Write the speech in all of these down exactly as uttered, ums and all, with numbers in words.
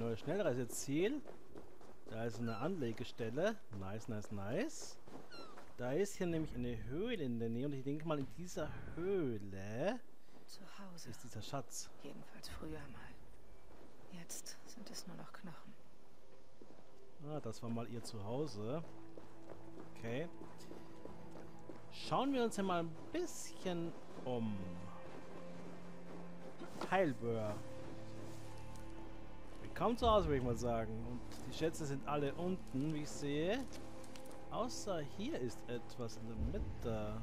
neues Schnellreiseziel. Da ist eine Anlegestelle. Nice, nice, nice. Da ist hier nämlich eine Höhle in der Nähe und ich denke mal, in dieser Höhle Zu Hause. ist dieser Schatz. Jedenfalls früher mal. Jetzt sind es nur noch Knochen. Ah, das war mal ihr Zuhause. Okay. Schauen wir uns ja mal ein bisschen um. Heilböhr. Willkommen zu Hause, würde ich mal sagen. Und die Schätze sind alle unten, wie ich sehe. Außer hier ist etwas in der Mitte.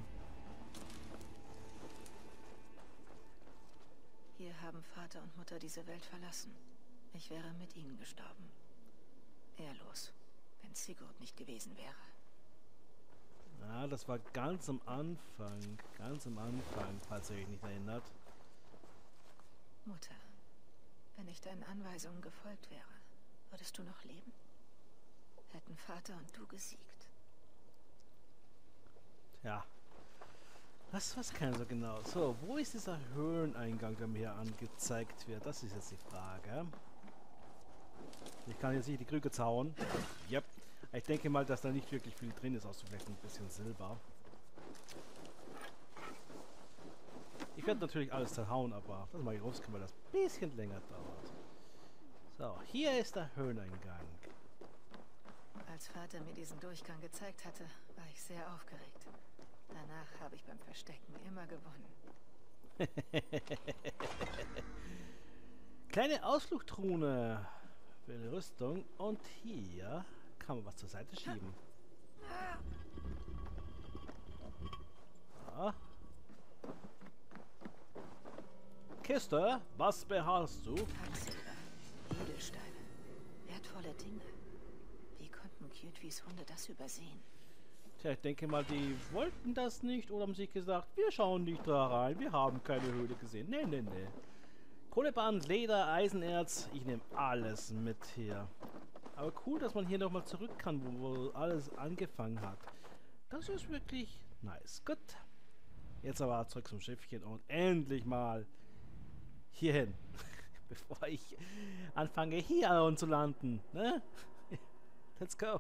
Hier haben Vater und Mutter diese Welt verlassen. Ich wäre mit ihnen gestorben. Ehrlos, wenn Sigurd nicht gewesen wäre. Ja, das war ganz am Anfang. Ganz am Anfang, falls ihr euch nicht erinnert. Mutter, wenn ich deinen Anweisungen gefolgt wäre, würdest du noch leben? Hätten Vater und du gesiegt? Ja. Das weiß keiner so genau. So, wo ist dieser Höhleneingang, der mir hier angezeigt wird? Das ist jetzt die Frage. Ich kann jetzt nicht die Krüge zauen. Yep. Ich denke mal, dass da nicht wirklich viel drin ist, außer vielleicht ein bisschen Silber. Ich werde natürlich alles zerhauen, aber das mache ich raus, weil das ein bisschen länger dauert. So, hier ist der Höhleneingang. Als Vater mir diesen Durchgang gezeigt hatte, war ich sehr aufgeregt. Danach habe ich beim Verstecken immer gewonnen. Kleine Ausflugtruhe für eine Rüstung. Und hier kann man was zur Seite schieben. Ja. Kiste, was beharrst du? Quecksilber, Edelsteine, wertvolle Dinge. Wie konnten Kjøtvis Hunde das übersehen? Tja, ich denke mal, die wollten das nicht oder haben sich gesagt, wir schauen nicht da rein, wir haben keine Höhle gesehen. Nee, nee, nee. Kohleband, Leder, Eisenerz, ich nehme alles mit hier. Aber cool, dass man hier nochmal zurück kann, wo, wo alles angefangen hat. Das ist wirklich nice. Gut. Jetzt aber zurück zum Schiffchen und endlich mal hierhin. Bevor ich anfange, hier zu landen. Ne? Let's go.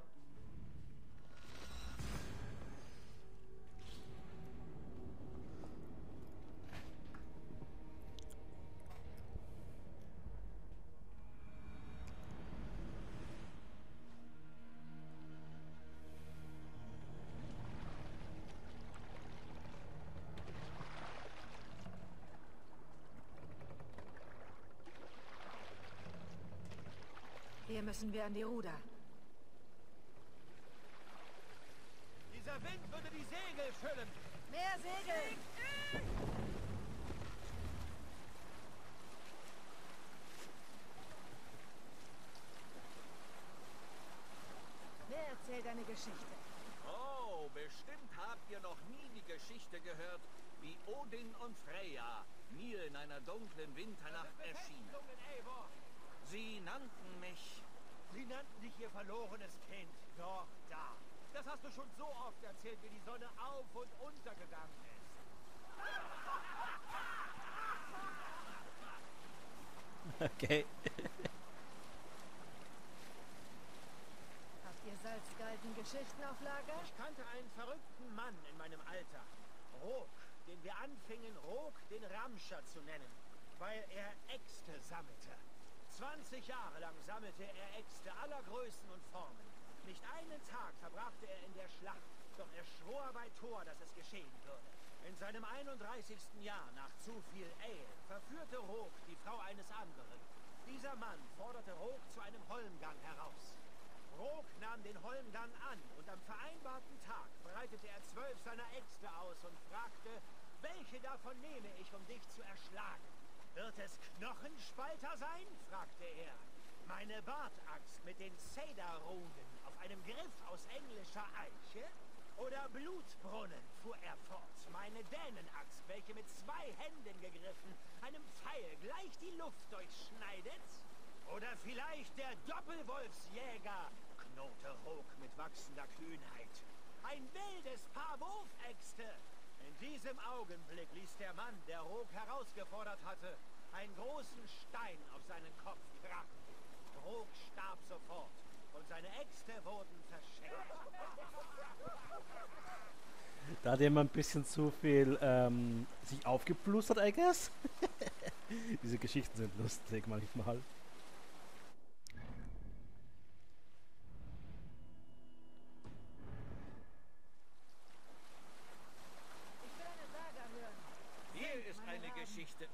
Hier müssen wir an die Ruder. Dieser Wind würde die Segel füllen. Mehr Segel! Wer erzählt eine Geschichte? Oh, bestimmt habt ihr noch nie die Geschichte gehört, wie Odin und Freyja mir in einer dunklen Winternacht erschienen. Sie nannten mich... Sie nannten dich ihr verlorenes Kind. Doch, da. Das hast du schon so oft erzählt, wie die Sonne auf und untergegangen ist. Okay. Habt ihr salzgalten Geschichten auf Lager? Ich kannte einen verrückten Mann in meinem Alter. Rok, den wir anfingen, Rok den Ramscher zu nennen, weil er Äxte sammelte. zwanzig Jahre lang sammelte er Äxte aller Größen und Formen. Nicht einen Tag verbrachte er in der Schlacht, doch er schwor bei Thor, dass es geschehen würde. In seinem einunddreißigsten Jahr nach zu viel Ale verführte Rok die Frau eines anderen. Dieser Mann forderte Rok zu einem Holmgang heraus. Rok nahm den Holmgang an und am vereinbarten Tag breitete er zwölf seiner Äxte aus und fragte, welche davon nehme ich, um dich zu erschlagen? Wird es Knochenspalter sein? Fragte er. Meine Bartaxt mit den Cedar-Runen auf einem Griff aus englischer Eiche? Oder Blutbrunnen, fuhr er fort. Meine Dänenaxt, welche mit zwei Händen gegriffen einem Pfeil gleich die Luft durchschneidet? Oder vielleicht der Doppelwolfsjäger, knurrte Rok mit wachsender Kühnheit. Ein wildes Paar Wurfäxte! In diesem Augenblick ließ der Mann, der Rok herausgefordert hatte, einen großen Stein auf seinen Kopf krachen. Rok Da hat jemand ein bisschen zu viel ähm, sich aufgeplustert, I guess. Diese Geschichten sind lustig manchmal. Hier ist eine Geschichte.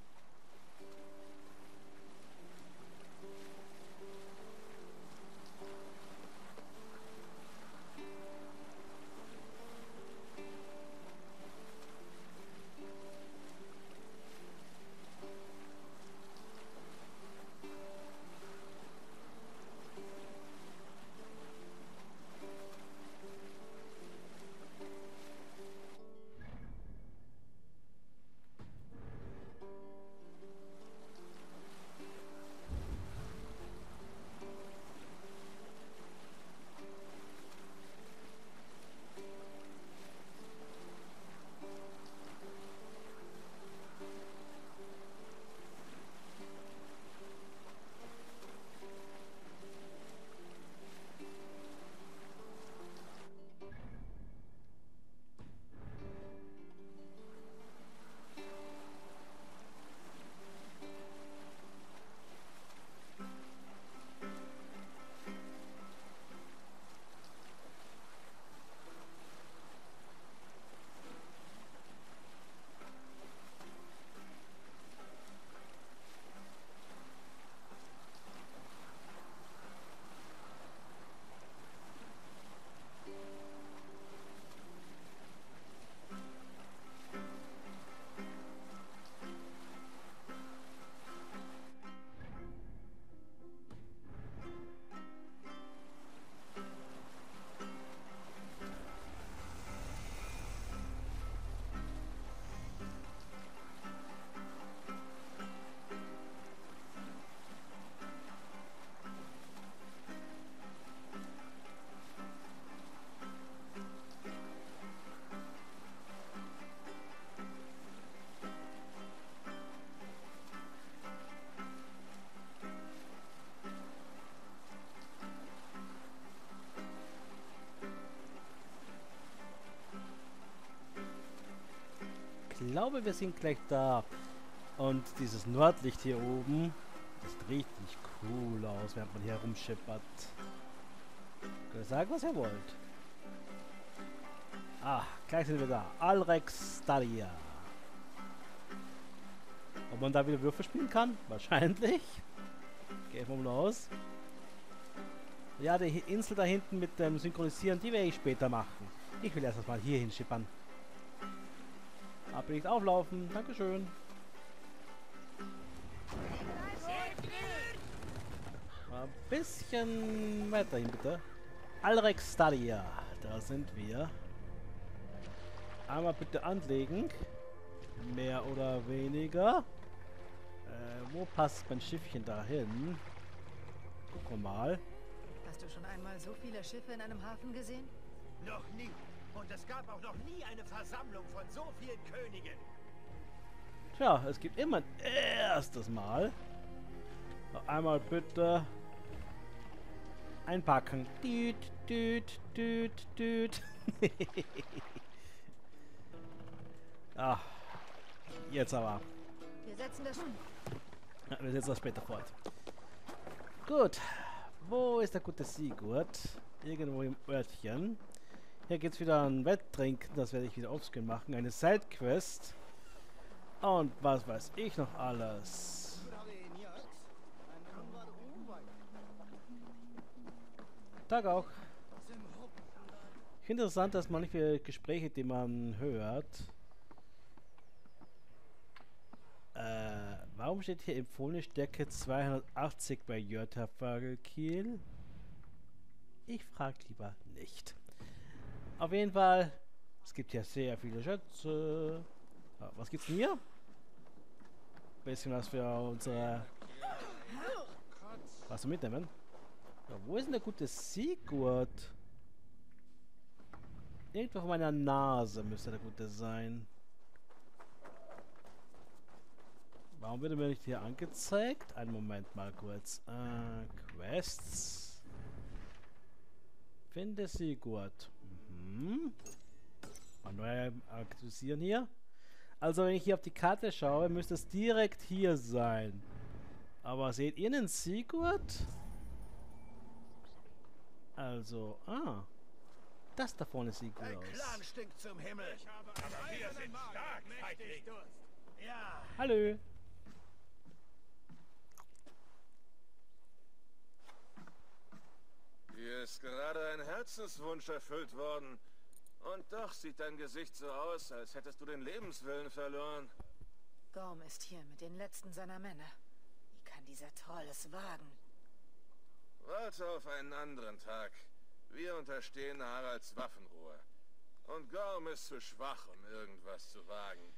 Ich glaube, wir sind gleich da. Und dieses Nordlicht hier oben, das sieht richtig cool aus, während man hier rumschippert. Könnt ihr sagen, was ihr wollt? Ah, gleich sind wir da. Alrex Stadia. Ob man da wieder Würfel spielen kann? Wahrscheinlich. Gehen wir mal aus. Ja, die Insel da hinten mit dem Synchronisieren, die werde ich später machen. Ich will erst mal hier hinschippern. Aber nicht auflaufen. Dankeschön. Mal ein bisschen weiter hin, bitte. Alrex Stadia. Da sind wir. Einmal bitte anlegen. Mehr oder weniger. Äh, wo passt mein Schiffchen dahin? Gucken wir mal. Hast du schon einmal so viele Schiffe in einem Hafen gesehen? Noch nie. Und es gab auch noch nie eine Versammlung von so vielen Königen. Tja, es gibt immer ein erstes Mal. Noch einmal bitte einpacken. Düt, düt, düt, düt. Ah, jetzt aber. Wir setzen das schon. Ja, wir setzen das später fort. Gut. Wo ist der gute Sigurd? Irgendwo im Örtchen. Hier geht's wieder an Wetttrinken. Das werde ich wieder offscreen machen. Eine Sidequest. Und was weiß ich noch alles. Tag auch. Ich finde interessant, dass manche Gespräche, die man hört. Äh, warum steht hier empfohlene Stärke zweihundertachtzig bei Jörter Fagelkiel? Ich frage lieber nicht. Auf jeden Fall, es gibt ja sehr viele Schätze. Ah, was gibt's denn hier? Bisschen was für unsere... Was zum Mitnehmen? Ja, wo ist denn der gute Sigurd? Irgendwo auf meiner Nase müsste der gute sein. Warum wird er mir nicht hier angezeigt? Einen Moment mal kurz. Äh, Quests. Finde Sigurd. Mhm. Mal neu aktualisieren hier. Also wenn ich hier auf die Karte schaue, müsste es direkt hier sein. Aber seht ihr den Sigurd? Also, ah. Das da vorne sieht gut Dein aus. Clan stinkt zum Himmel. Aber wir sind stark, Feigling. Ja, Hallo. Hier ist gerade ein Herzenswunsch erfüllt worden. Und doch sieht dein Gesicht so aus, als hättest du den Lebenswillen verloren. Gorm ist hier mit den letzten seiner Männer. Wie kann dieser Troll es wagen? Warte auf einen anderen Tag. Wir unterstehen Haralds Waffenruhe. Und Gorm ist zu schwach, um irgendwas zu wagen.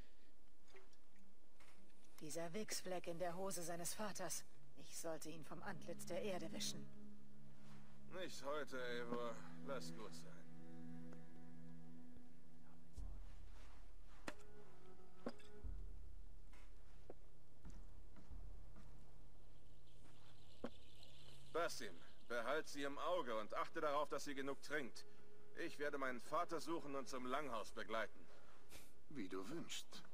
Dieser Wichsfleck in der Hose seines Vaters. Ich sollte ihn vom Antlitz der Erde wischen. Nicht heute, Eivor. Lass gut sein. Basim, behalt sie im Auge und achte darauf, dass sie genug trinkt. Ich werde meinen Vater suchen und zum Langhaus begleiten. Wie du wünschst.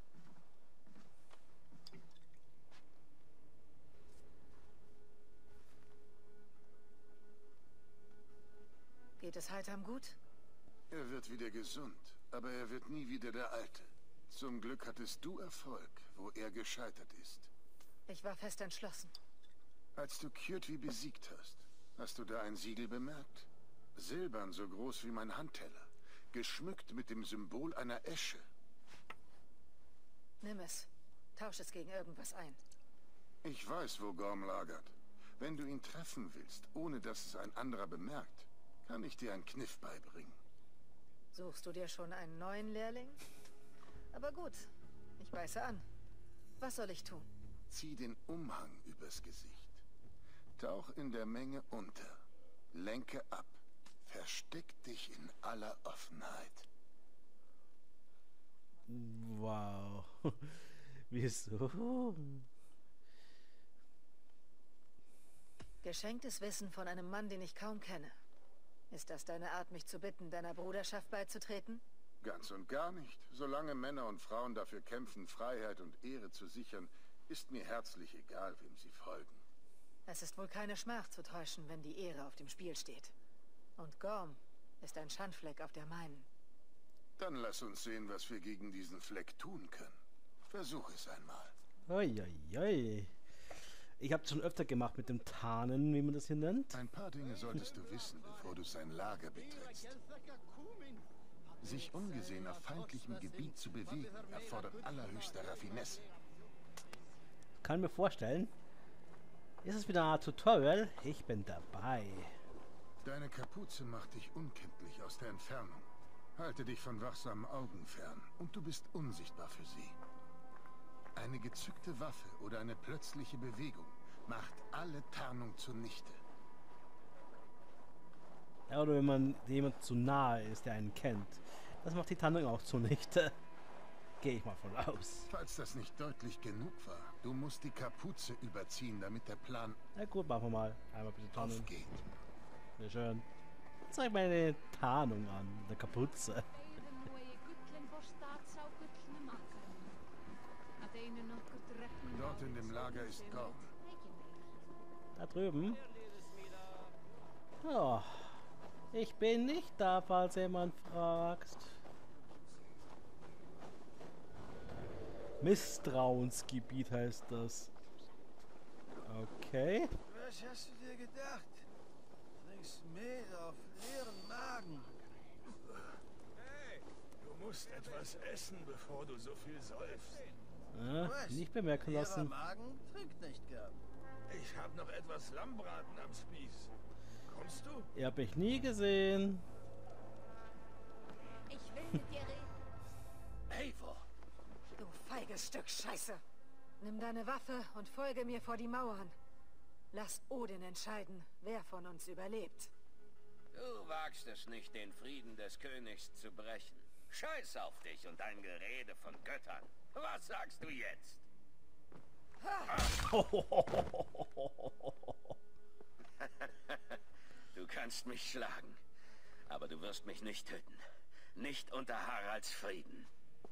Geht es Heitam gut? Er wird wieder gesund, aber er wird nie wieder der Alte. Zum Glück hattest du Erfolg, wo er gescheitert ist. Ich war fest entschlossen. Als du Kjotvi besiegt hast, hast du da ein Siegel bemerkt? Silbern so groß wie mein Handteller, geschmückt mit dem Symbol einer Esche. Nimm es. Tausch es gegen irgendwas ein. Ich weiß, wo Gorm lagert. Wenn du ihn treffen willst, ohne dass es ein anderer bemerkt, kann ich dir einen Kniff beibringen. Suchst du dir schon einen neuen Lehrling? Aber gut, ich beiße an. Was soll ich tun? Zieh den Umhang übers Gesicht. Tauch in der Menge unter. Lenke ab. Versteck dich in aller Offenheit. Wow. Wieso? Geschenktes Wissen von einem Mann, den ich kaum kenne. Ist das deine Art, mich zu bitten, deiner Bruderschaft beizutreten? Ganz und gar nicht. Solange Männer und Frauen dafür kämpfen, Freiheit und Ehre zu sichern, ist mir herzlich egal, wem sie folgen. Es ist wohl keine Schmach zu täuschen, wenn die Ehre auf dem Spiel steht. Und Gorm ist ein Schandfleck auf der meinen. Dann lass uns sehen, was wir gegen diesen Fleck tun können. Versuch es einmal. Uiuiui. Ich habe es schon öfter gemacht mit dem Tarnen, wie man das hier nennt. Ein paar Dinge solltest du wissen, bevor du sein Lager betrittst. Sich ungesehen auf feindlichem Gebiet zu bewegen, erfordert allerhöchste Raffinesse. Kann mir vorstellen. Ist es wieder eine Art Tutorial? Ich bin dabei. Deine Kapuze macht dich unkenntlich aus der Entfernung. Halte dich von wachsamen Augen fern und du bist unsichtbar für sie. Eine gezückte Waffe oder eine plötzliche Bewegung macht alle Tarnung zunichte. Ja, oder wenn man jemand zu nahe ist, der einen kennt. Das macht die Tarnung auch zunichte. Gehe ich mal von aus. Falls das nicht deutlich genug war, du musst die Kapuze überziehen, damit der Plan Na gut, machen wir mal. Einmal bitte Tarnung. aufgeht. Sehr schön. Zeig meine Tarnung an, der Kapuze. Dort in dem Lager ist Gorm. Da drüben. Ja. Ich bin nicht da, falls jemand fragt. Misstrauensgebiet heißt das. Okay. Was hast du dir gedacht? Trinkst Mehl auf leeren Magen. Hey, du musst etwas essen, bevor du so viel säufst. Ja, Was? nicht bemerken Leerer lassen. Magen trinkt nicht gern. Ich habe noch etwas Lammbraten am Spieß. Kommst du? Ihr habt mich nie gesehen. Ich will mit dir reden. Eivor! Du feiges Stück Scheiße. Nimm deine Waffe und folge mir vor die Mauern. Lass Odin entscheiden, wer von uns überlebt. Du wagst es nicht, den Frieden des Königs zu brechen. Scheiß auf dich und dein Gerede von Göttern. Was sagst du jetzt? Du kannst mich schlagen, aber du wirst mich nicht töten. Nicht unter Haralds Frieden.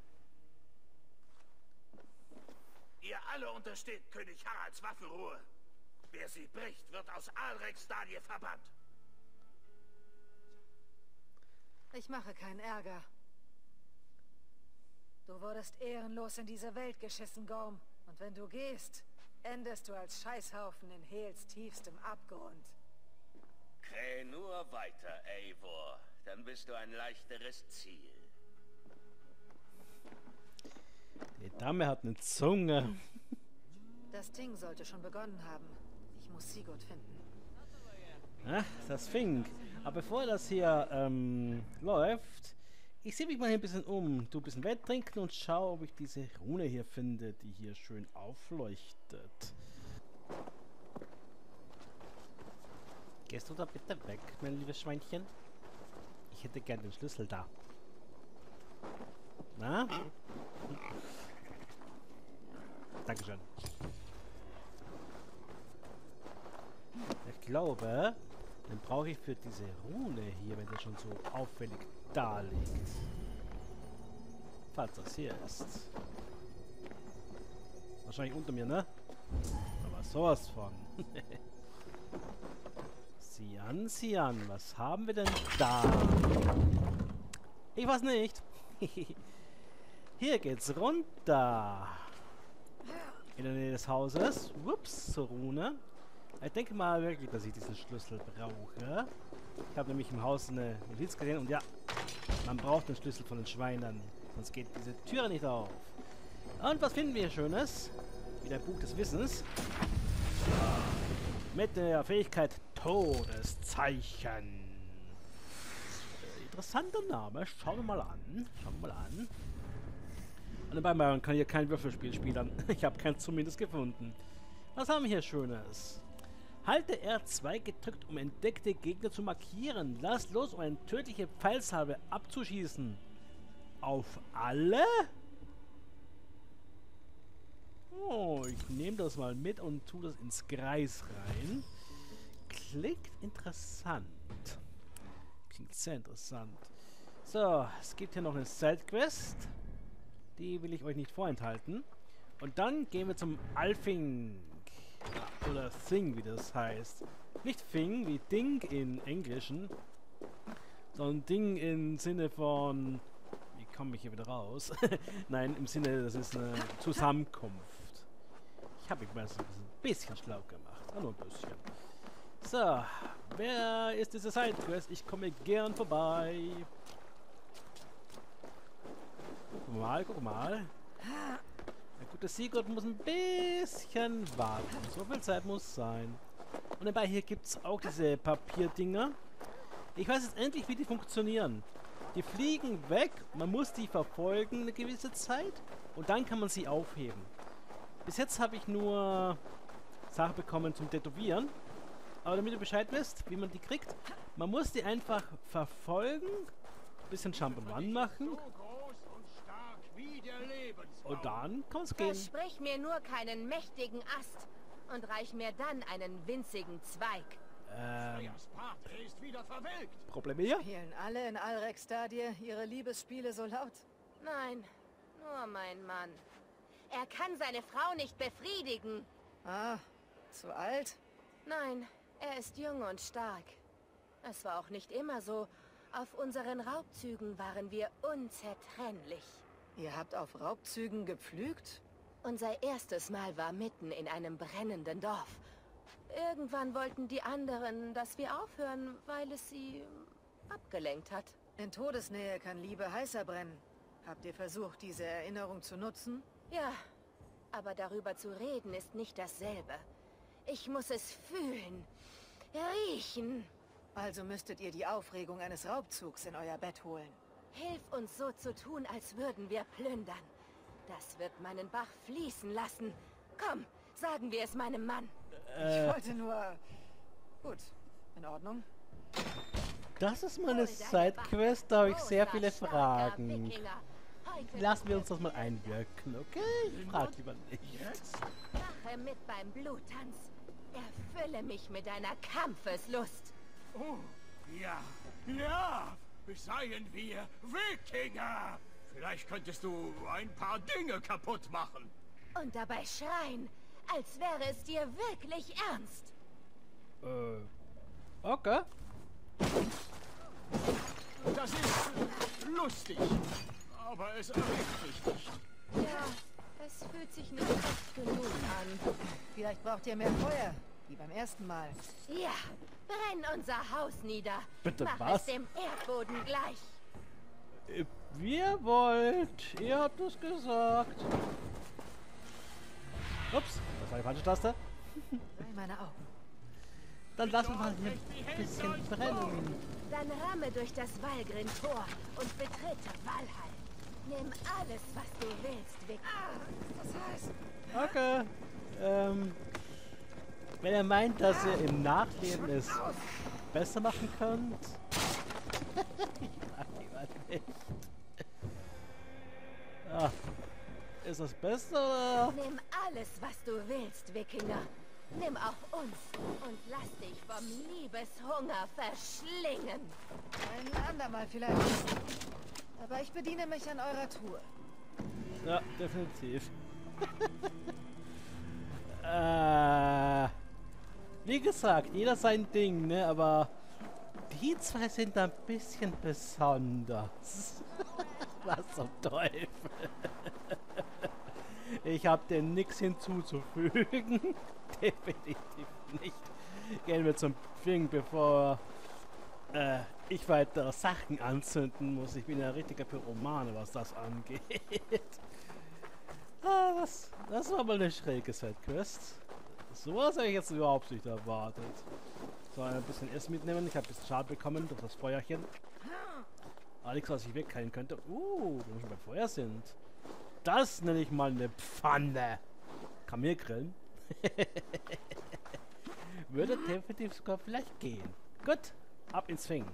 Ihr alle untersteht König Haralds Waffenruhe. Wer sie bricht, wird aus Alrek-Stadie verbannt. Ich mache keinen Ärger. Du wurdest ehrenlos in diese Welt geschissen, Gorm. Und wenn du gehst, endest du als Scheißhaufen in Hels tiefstem Abgrund. Kräh nur weiter, Eivor. Dann bist du ein leichteres Ziel. Die Dame hat eine Zunge. Das Ding sollte schon begonnen haben. Ich muss Sigurd finden. Ach, das Fink. Aber bevor das hier ähm, läuft, ich sehe mich mal hier ein bisschen um. Du ein bisschen Wett trinken und schau, ob ich diese Rune hier finde, die hier schön aufleuchtet. Gehst du da bitte weg, mein liebes Schweinchen? Ich hätte gern den Schlüssel da. Na? Dankeschön. Ich glaube, dann brauche ich für diese Rune hier, wenn der schon so auffällig da liegt. Falls das hier ist. Wahrscheinlich unter mir, ne? Aber sowas von. Sieh an, sieh an. Was haben wir denn da? Ich weiß nicht. Hier geht's runter. In der Nähe des Hauses. Ups, zur Rune. Ich denke mal wirklich, dass ich diesen Schlüssel brauche. Ich habe nämlich im Haus eine Notiz gesehen und ja, man braucht den Schlüssel von den Schweinen. Sonst geht diese Türe nicht auf. Und was finden wir hier Schönes? Wieder ein Buch des Wissens. Mit der Fähigkeit Todeszeichen. Äh, interessanter Name. Schauen wir mal an. Schauen wir mal an. Und dabei man kann hier kein Würfelspiel spielen. Ich habe keins zumindest gefunden. Was haben wir hier Schönes? Halte R zwei gedrückt, um entdeckte Gegner zu markieren. Lass los, um eine tödliche Pfeilsalve abzuschießen. Auf alle? Oh, ich nehme das mal mit und tue das ins Kreis rein. Klingt interessant. Klingt sehr interessant. So, es gibt hier noch eine Sidequest. Die will ich euch nicht vorenthalten. Und dann gehen wir zum Alfing. Oder Thing, wie das heißt. Nicht Thing, wie Ding in Englischen. Sondern Ding im Sinne von... Wie komme ich hier wieder raus? Nein, im Sinne, das ist eine Zusammenkunft. Ich habe mich meistens ein bisschen schlau gemacht. Ah, nur ein bisschen. So, wer ist diese Sidequest? Ich komme gern vorbei. Guck mal, guck mal. Der gute Sigurd muss ein bisschen warten. So viel Zeit muss sein. Und dabei hier gibt es auch diese Papierdinger. Ich weiß jetzt endlich, wie die funktionieren. Die fliegen weg, man muss die verfolgen eine gewisse Zeit und dann kann man sie aufheben. Bis jetzt habe ich nur Sachen bekommen zum Tätowieren. Aber damit ihr Bescheid wisst, wie man die kriegt, man muss die einfach verfolgen, ein bisschen Jump'n'Run machen. Und dann kann es gehen. Versprich mir nur keinen mächtigen Ast und reich mir dann einen winzigen Zweig. Ähm, Probleme hier? Spielen alle in Alrek-Stadie ihre Liebesspiele so laut? Nein, nur mein Mann. Er kann seine Frau nicht befriedigen. Ah, zu alt? Nein, er ist jung und stark. Es war auch nicht immer so. Auf unseren Raubzügen waren wir unzertrennlich. Ihr habt auf Raubzügen gepflügt? Unser erstes Mal war mitten in einem brennenden Dorf. Irgendwann wollten die anderen, dass wir aufhören, weil es sie abgelenkt hat. In Todesnähe kann Liebe heißer brennen. Habt ihr versucht, diese Erinnerung zu nutzen? Ja, aber darüber zu reden ist nicht dasselbe. Ich muss es fühlen, riechen. Also müsstet ihr die Aufregung eines Raubzugs in euer Bett holen. Hilf uns so zu tun, als würden wir plündern. Das wird meinen Bach fließen lassen. Komm, sagen wir es meinem Mann. Ich wollte nur... Gut, in Ordnung. Das ist meine Sidequest, da habe ich sehr viele Fragen. Lassen wir uns das mal einwirken, okay? Ich frage lieber nicht. Mache mit beim Bluttanz. Erfülle mich mit deiner Kampfeslust. Oh, ja, ja. seien wir Wikinger. Vielleicht könntest du ein paar Dinge kaputt machen. Und dabei schreien, als wäre es dir wirklich ernst. Äh, okay. Das ist lustig, aber es erregt mich nicht. Ja, es fühlt sich nicht echt genug an. Vielleicht braucht ihr mehr Feuer, wie beim ersten Mal. Ja, brenn unser Haus nieder. Bitte Mach was? es dem Erdboden gleich. Äh, Wie ihr wollt. Ihr habt es gesagt. Ups, das war die falsche Taste. Sei meine Augen. Dann lassen wir mal hier ein bisschen brennen. Dann ramme durch das Walgrin-Tor und betrete Valhall. Nimm alles, was du willst, Vic. Das heißt, Okay. Ähm, wenn ihr meint, dass ihr im Nachleben es besser machen könnt. Ich frag jemand nicht. Ah, ist das Beste oder? Nimm alles, was du willst, Wikinger. Nimm auch uns und lass dich vom Liebeshunger verschlingen. ein andermal vielleicht. Aber ich bediene mich an eurer Truhe. Ja, definitiv. äh, wie gesagt, jeder sein Ding, ne? Aber die zwei sind ein bisschen besonders. Was zum Teufel? Ich habe dem nichts hinzuzufügen. Definitiv nicht. Gehen wir zum Fing, bevor äh, ich weitere Sachen anzünden muss. Ich bin ja ein richtiger Pyromane, was das angeht. ah, das, das war mal eine schräge Sidequest. So was habe ich jetzt überhaupt nicht erwartet. So, ein bisschen Essen mitnehmen. Ich habe ein bisschen Schaden bekommen durch das Feuerchen. Alex, was ich wegkriegen könnte. Uh, wenn wir schon beim Feuer sind. Das nenne ich mal eine Pfanne. Kamelgrillen. Würde definitiv sogar vielleicht gehen. Gut, ab ins Fing.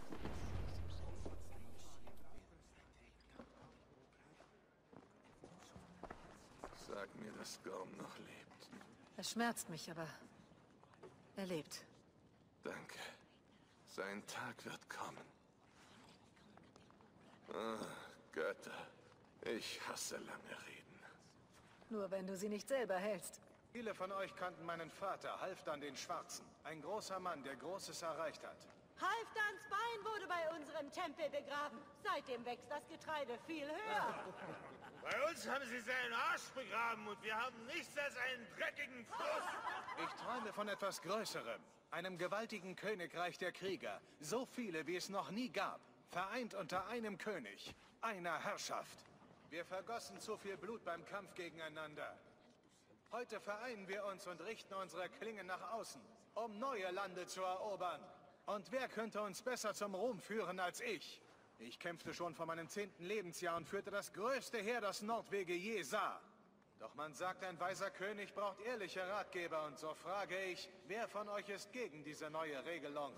Sag mir, dass Gorm noch lebt. Es schmerzt mich, aber er lebt. Danke. Sein Tag wird kommen. Ah, Götter. Ich hasse lange Reden. Nur wenn du sie nicht selber hältst. Viele von euch kannten meinen Vater, Halfdan den Schwarzen. Ein großer Mann, der Großes erreicht hat. Halfdans Bein wurde bei unserem Tempel begraben. Seitdem wächst das Getreide viel höher. Bei uns haben sie seinen Arsch begraben und wir haben nichts als einen dreckigen Fluss. Ich träume von etwas Größerem. Einem gewaltigen Königreich der Krieger. So viele, wie es noch nie gab. Vereint unter einem König. Einer Herrschaft. Wir vergossen zu viel Blut beim Kampf gegeneinander. Heute vereinen wir uns und richten unsere Klingen nach außen, um neue Lande zu erobern. Und wer könnte uns besser zum Ruhm führen als ich? Ich kämpfte schon vor meinem zehnten Lebensjahr und führte das größte Heer, das Nordwege je sah. Doch man sagt, ein weiser König braucht ehrliche Ratgeber. Und so frage ich, wer von euch ist gegen diese neue Regelung?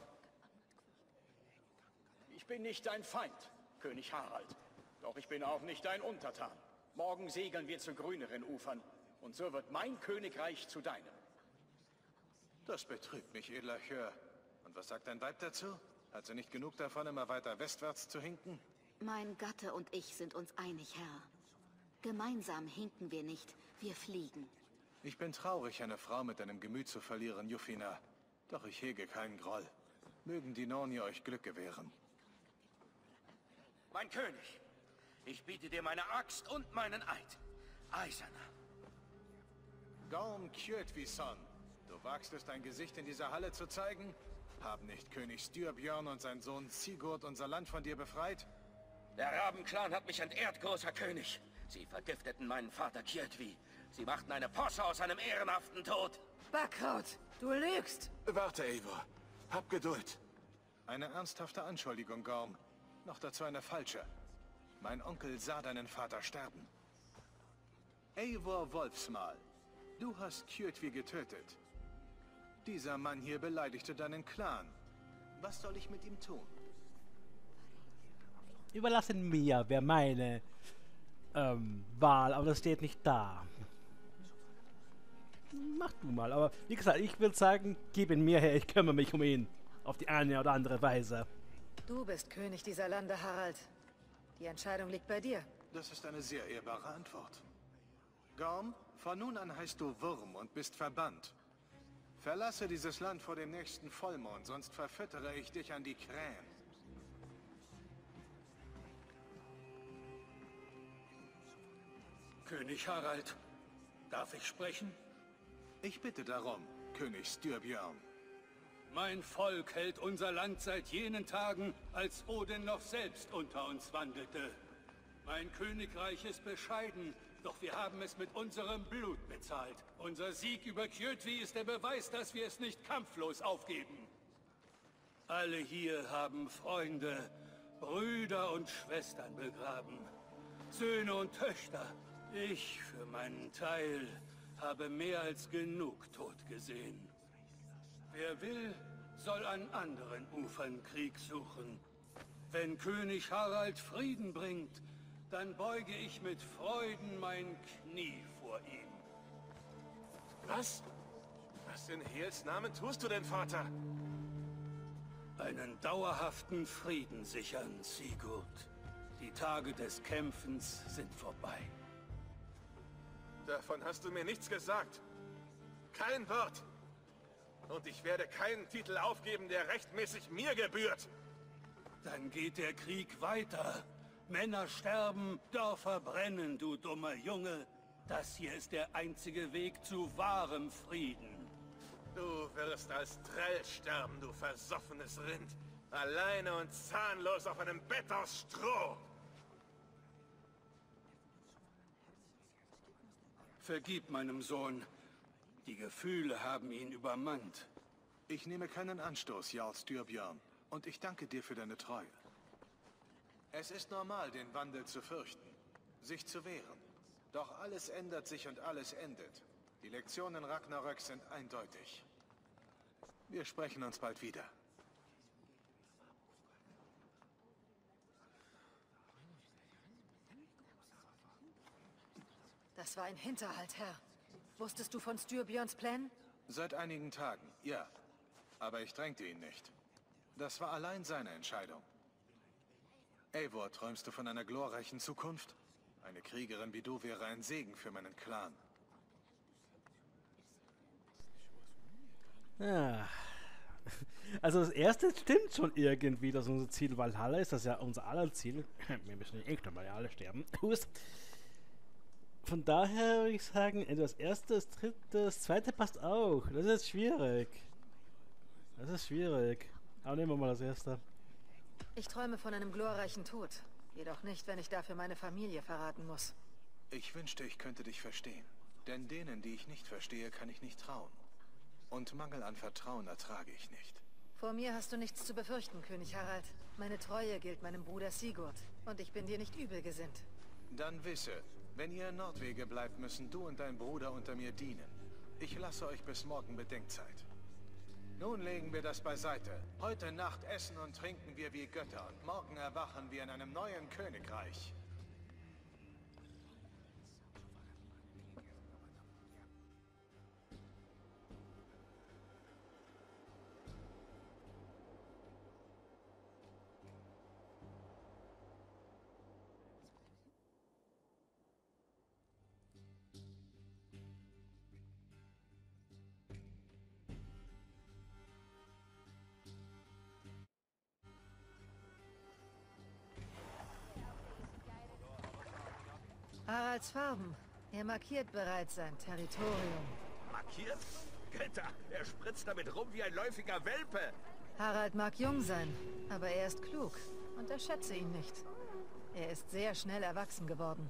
Ich bin nicht dein Feind, König Harald. Doch ich bin auch nicht dein Untertan. Morgen segeln wir zu grüneren Ufern. Und so wird mein Königreich zu deinem. Das betrübt mich, edler Chör. Und was sagt dein Weib dazu? Hat sie nicht genug davon, immer weiter westwärts zu hinken? Mein Gatte und ich sind uns einig, Herr. Gemeinsam hinken wir nicht, wir fliegen. Ich bin traurig, eine Frau mit deinem Gemüt zu verlieren, Jufina. Doch ich hege keinen Groll. Mögen die Norni euch Glück gewähren. Mein König, ich biete dir meine Axt und meinen Eid. Eiserner. Gorm Kjötvisson, du wagst es, dein Gesicht in dieser Halle zu zeigen? Haben nicht König Styrbjörn und sein Sohn Sigurd unser Land von dir befreit? Der Rabenclan hat mich entehrt, großer König. Sie vergifteten meinen Vater Kjötvi. Sie machten eine Posse aus einem ehrenhaften Tod. Backkraut, du lügst! Warte, Eivor. Hab Geduld. Eine ernsthafte Anschuldigung, Gorm. Noch dazu eine falsche. Mein Onkel sah deinen Vater sterben. Eivor Wolfsmal, du hast Kjötvi getötet. Dieser Mann hier beleidigte deinen Clan. Was soll ich mit ihm tun? Überlassen mir, wer meine ähm, Wahl, aber das steht nicht da. Mach du mal, aber wie gesagt, ich würde sagen, gib ihn mir her, ich kümmere mich um ihn. Auf die eine oder andere Weise. Du bist König dieser Lande, Harald. Die Entscheidung liegt bei dir. Das ist eine sehr ehrbare Antwort. Gorm, von nun an heißt du Wurm und bist verbannt. Verlasse dieses Land vor dem nächsten Vollmond, sonst verfüttere ich dich an die Krähen. König Harald, darf ich sprechen? Ich bitte darum, König Styrbjörn. Mein Volk hält unser Land seit jenen Tagen, als Odin noch selbst unter uns wandelte. Mein Königreich ist bescheiden, doch wir haben es mit unserem Blut bezahlt. Unser Sieg über Kjötvi ist der Beweis, dass wir es nicht kampflos aufgeben. Alle hier haben Freunde, Brüder und Schwestern begraben. Söhne und Töchter. Ich, für meinen Teil, habe mehr als genug Tod gesehen. Wer will, soll an anderen Ufern Krieg suchen. Wenn König Harald Frieden bringt, dann beuge ich mit Freuden mein Knie vor ihm. Was? Was in Hels Namen tust du denn, Vater? Einen dauerhaften Frieden sichern, Sigurd. Die Tage des Kämpfens sind vorbei. Davon hast du mir nichts gesagt. Kein Wort. Und ich werde keinen Titel aufgeben, der rechtmäßig mir gebührt. Dann geht der Krieg weiter. Männer sterben, Dörfer brennen, du dummer Junge. Das hier ist der einzige Weg zu wahrem Frieden. Du wirst als Trell sterben, du versoffenes Rind. Alleine und zahnlos auf einem Bett aus Stroh. Vergib meinem Sohn. Die Gefühle haben ihn übermannt. Ich nehme keinen Anstoß, Jarl Styrbjörn. Und ich danke dir für deine Treue. Es ist normal, den Wandel zu fürchten, sich zu wehren. Doch alles ändert sich und alles endet. Die Lektionen Ragnaröks sind eindeutig. Wir sprechen uns bald wieder. Das war ein Hinterhalt, Herr. Wusstest du von Styrbjörns Plänen? Seit einigen Tagen, ja. Aber ich drängte ihn nicht. Das war allein seine Entscheidung. Eivor, träumst du von einer glorreichen Zukunft? Eine Kriegerin wie du wäre ein Segen für meinen Clan. Ja. Also das erste stimmt schon irgendwie, dass unser Ziel Valhalla ist. Das ist ja unser aller Ziel. Wir müssen nicht echt mal alle sterben. Von daher würde ich sagen, das erste, das dritte, das zweite passt auch. Das ist schwierig. Das ist schwierig. Aber nehmen wir mal das erste. Ich träume von einem glorreichen Tod. Jedoch nicht, wenn ich dafür meine Familie verraten muss. Ich wünschte, ich könnte dich verstehen. Denn denen, die ich nicht verstehe, kann ich nicht trauen. Und Mangel an Vertrauen ertrage ich nicht. Vor mir hast du nichts zu befürchten, König Harald. Meine Treue gilt meinem Bruder Sigurd. Und ich bin dir nicht übel gesinnt. Dann wisse, wenn ihr in Nordwege bleibt, müssen du und dein Bruder unter mir dienen. Ich lasse euch bis morgen Bedenkzeit. Nun legen wir das beiseite. Heute Nacht essen und trinken wir wie Götter und morgen erwachen wir in einem neuen Königreich. Haralds Farben. Er markiert bereits sein Territorium. Markiert? Götter, er spritzt damit rum wie ein läufiger Welpe. Harald mag jung sein, aber er ist klug. Unterschätze ihn nicht. Er ist sehr schnell erwachsen geworden.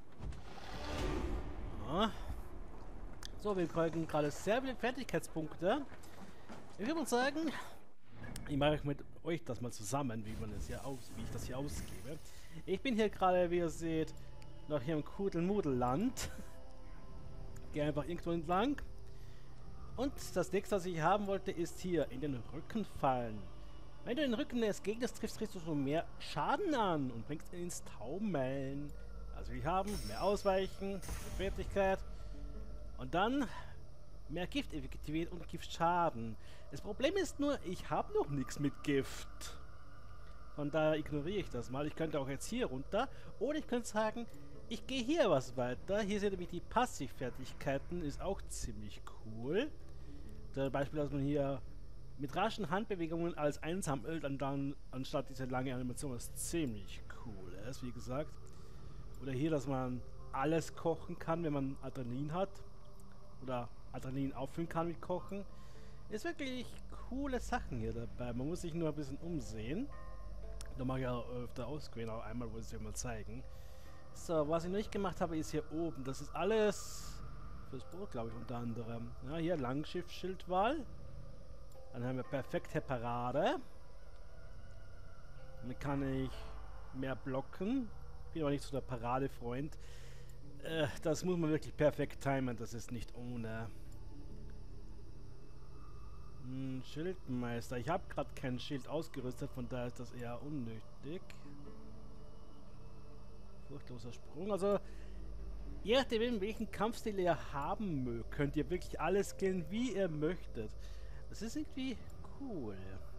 Ja. So, wir kriegen gerade sehr viele Fertigkeitspunkte. Ich würde mal sagen, ich mache mit euch das mal zusammen, wie man das hier aus, wie ich das hier ausgebe. Ich bin hier gerade, wie ihr seht, noch hier im Kuddelmudelland. Gehe einfach irgendwo entlang. Und das nächste, was ich haben wollte, ist hier in den Rücken fallen. Wenn du den Rücken des Gegners triffst, kriegst du schon mehr Schaden an und bringst ihn ins Taumeln. Also wir haben mehr Ausweichen, Fertigkeit und dann mehr Gifteffektivität und Giftschaden. Das Problem ist nur, ich habe noch nichts mit Gift. Von daher ignoriere ich das mal. Ich könnte auch jetzt hier runter. Oder ich könnte sagen, ich gehe hier was weiter. Hier sind nämlich die Passivfertigkeiten. Ist auch ziemlich cool. Zum Beispiel, dass man hier mit raschen Handbewegungen alles einsammelt und dann anstatt diese lange Animation, was ziemlich cool ist, wie gesagt. Oder hier, dass man alles kochen kann, wenn man Adrenalin hat. Oder Adrenalin auffüllen kann mit Kochen. Ist wirklich coole Sachen hier dabei. Man muss sich nur ein bisschen umsehen. Da mache ich ja öfter ausgehen, aber einmal wollte ich es euch mal zeigen. So, was ich noch nicht gemacht habe, ist hier oben. Das ist alles fürs Boot, glaube ich, unter anderem. Ja, hier Langschiff-Schildwall. Dann haben wir perfekte Parade. Damit kann ich mehr blocken. Ich bin aber nicht so der Paradefreund. Äh, das muss man wirklich perfekt timen. Das ist nicht ohne. Hm, Schildmeister. Ich habe gerade kein Schild ausgerüstet, von daher ist das eher unnötig. Furchtloser Sprung. Also, je nachdem, welchen Kampfstil ihr haben mögt, könnt ihr wirklich alles skillen, wie ihr möchtet. Das ist irgendwie cool.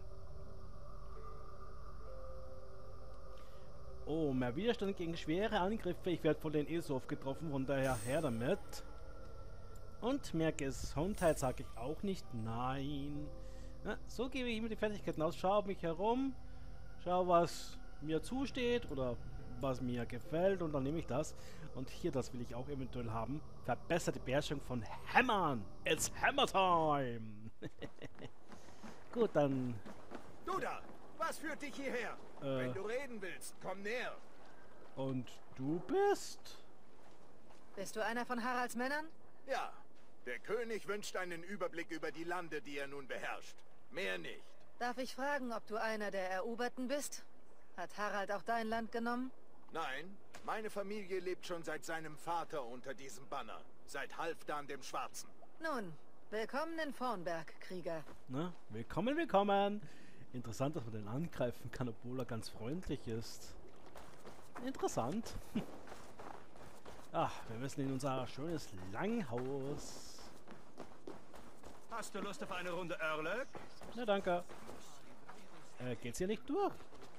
Oh, mehr Widerstand gegen schwere Angriffe. Ich werde von den eh so oft getroffen, von daher her damit. Und mehr Gesundheit sage ich auch nicht. Nein. Na, so gebe ich immer die Fertigkeiten aus. Schau auf mich herum. Schau, was mir zusteht oder was mir gefällt. Und dann nehme ich das. Und hier, das will ich auch eventuell haben. Verbesserte Beherrschung von Hämmern. It's Hammer Time. Gut, dann... Du da! Was führt dich hierher? Äh, Wenn du reden willst, komm näher. Und du bist? Bist du einer von Haralds Männern? Ja. Der König wünscht einen Überblick über die Lande, die er nun beherrscht. Mehr nicht. Darf ich fragen, ob du einer der Eroberten bist? Hat Harald auch dein Land genommen? Nein, meine Familie lebt schon seit seinem Vater unter diesem Banner. Seit Halfdan dem Schwarzen. Nun, willkommen in Vornberg, Krieger. Na, willkommen, willkommen. Interessant, dass man den angreifen kann, obwohl er ganz freundlich ist. Interessant. Ach, wir müssen in unser schönes Langhaus. Hast du Lust auf eine Runde Örlög? Na, danke. Äh, geht's hier nicht durch?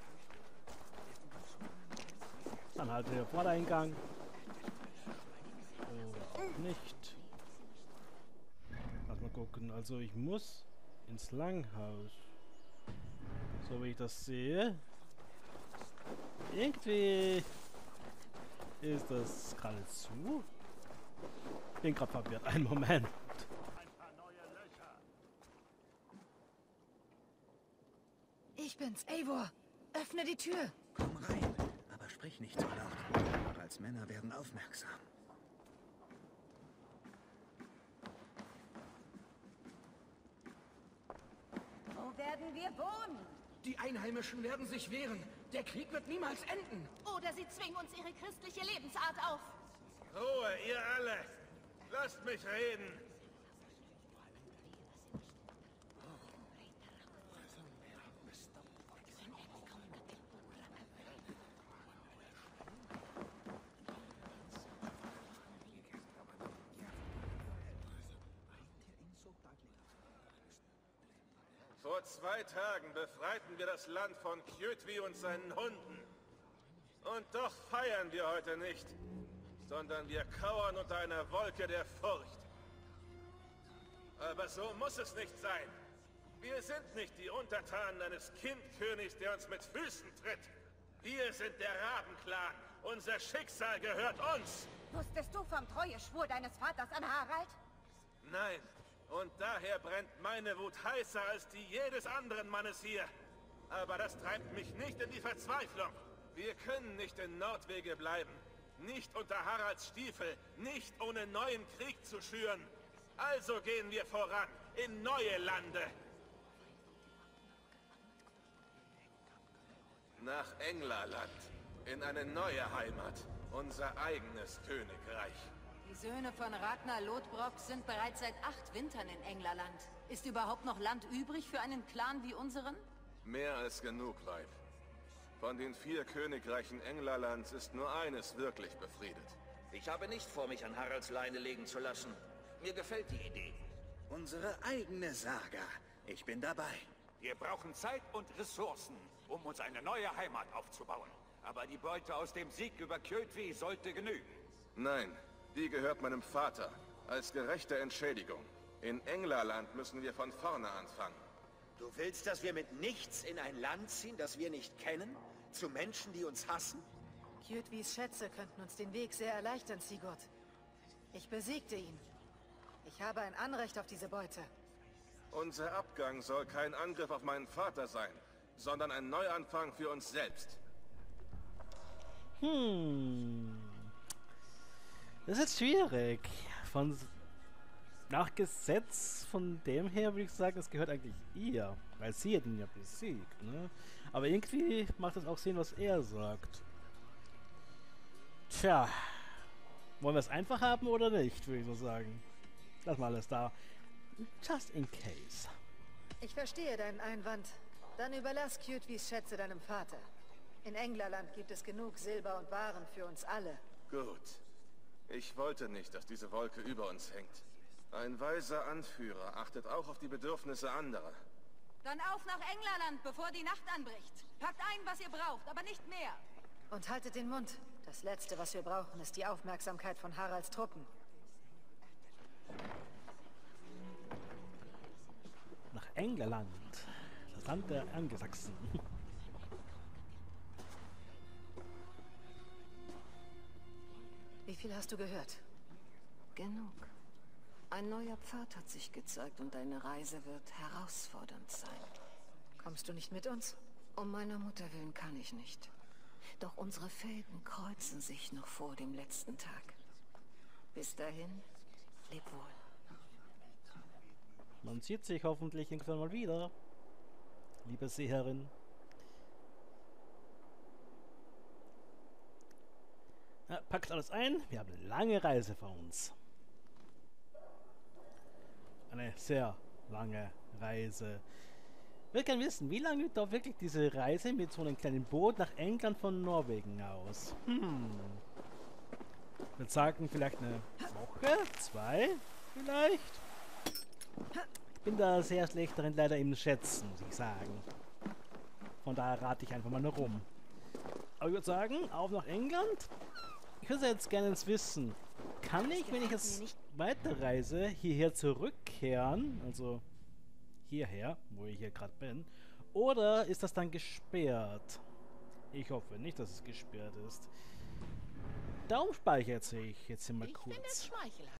Dann halt der Vordereingang. Oder auch nicht. Lass mal gucken. Also ich muss ins Langhaus. So wie ich das sehe. Irgendwie ist das gerade zu. Bin gerade verwirrt. Einen Moment. Ich bin's, Eivor. Öffne die Tür. Komm rein, aber sprich nicht so laut. Haralds Männer werden aufmerksam. Wo werden wir wohnen? Die Einheimischen werden sich wehren. Der Krieg wird niemals enden. Oder sie zwingen uns ihre christliche Lebensart auf. Ruhe, ihr alle! Lasst mich reden! Vor zwei Tagen befreiten wir das Land von Kjötvi und seinen Hunden. Und doch feiern wir heute nicht, sondern wir kauern unter einer Wolke der Furcht. Aber so muss es nicht sein. Wir sind nicht die Untertanen eines Kindkönigs, der uns mit Füßen tritt. Wir sind der Rabenclan. Unser Schicksal gehört uns. Wusstest du vom Treueschwur deines Vaters an Harald? Nein. Und daher brennt meine Wut heißer als die jedes anderen Mannes hier. Aber das treibt mich nicht in die Verzweiflung. Wir können nicht in Nordwege bleiben. Nicht unter Haralds Stiefel. Nicht ohne neuen Krieg zu schüren. Also gehen wir voran. In neue Lande. Nach Englerland. In eine neue Heimat. Unser eigenes Königreich. Die Söhne von Ragnar Lodbrok sind bereits seit acht Wintern in Englerland. Ist überhaupt noch Land übrig für einen Clan wie unseren? Mehr als genug, Weib. Von den vier Königreichen Englerlands ist nur eines wirklich befriedet. Ich habe nicht vor, mich an Haralds Leine legen zu lassen. Mir gefällt die Idee. Unsere eigene Saga. Ich bin dabei. Wir brauchen Zeit und Ressourcen, um uns eine neue Heimat aufzubauen. Aber die Beute aus dem Sieg über Kjötvi sollte genügen. Nein, die gehört meinem Vater. Als gerechte Entschädigung. In Englerland müssen wir von vorne anfangen. Du willst, dass wir mit nichts in ein Land ziehen, das wir nicht kennen? Zu Menschen, die uns hassen? Kjötvis Schätze könnten uns den Weg sehr erleichtern, Sigurd. Ich besiegte ihn. Ich habe ein Anrecht auf diese Beute. Unser Abgang soll kein Angriff auf meinen Vater sein, sondern ein Neuanfang für uns selbst. Hm. Das ist schwierig. Von nach Gesetz von dem her würde ich sagen, es gehört eigentlich ihr, weil sie hat ihn ja besiegt, ne? Aber irgendwie macht es auch Sinn, was er sagt. Tja, wollen wir es einfach haben oder nicht, würde ich so sagen. Lass mal alles da. Just in case. Ich verstehe deinen Einwand. Dann überlass Kjötvis Schätze deinem Vater. In Englerland gibt es genug Silber und Waren für uns alle. Gut. Ich wollte nicht, dass diese Wolke über uns hängt. Ein weiser Anführer achtet auch auf die Bedürfnisse anderer. Dann auf nach Englerland, bevor die Nacht anbricht. Packt ein, was ihr braucht, aber nicht mehr. Und haltet den Mund. Das Letzte, was wir brauchen, ist die Aufmerksamkeit von Haralds Truppen. Nach Englerland. Das Land der Angesachsen. Wie viel hast du gehört? Genug. Ein neuer Pfad hat sich gezeigt und deine Reise wird herausfordernd sein. Kommst du nicht mit uns? Um meiner Mutter willen kann ich nicht. Doch unsere Fäden kreuzen sich noch vor dem letzten Tag. Bis dahin, leb wohl. Man sieht sich hoffentlich irgendwann mal wieder, liebe Seherin. Ja, packt alles ein, wir haben eine lange Reise vor uns. Eine sehr lange Reise. Ich will gerne wissen, wie lange dauert wirklich diese Reise mit so einem kleinen Boot nach England von Norwegen aus? Hm. Ich würde sagen, vielleicht eine Woche, zwei, vielleicht. Ich bin da sehr schlecht darin, leider im Schätzen, muss ich sagen. Von daher rate ich einfach mal nur rum. Aber ich würde sagen, auf nach England. Ich würde jetzt gerne wissen, kann ich, wenn ich jetzt weiterreise, hierher zurückkehren, also hierher, wo ich hier gerade bin, oder ist das dann gesperrt? Ich hoffe nicht, dass es gesperrt ist. Darum speichere ich jetzt hier mal kurz.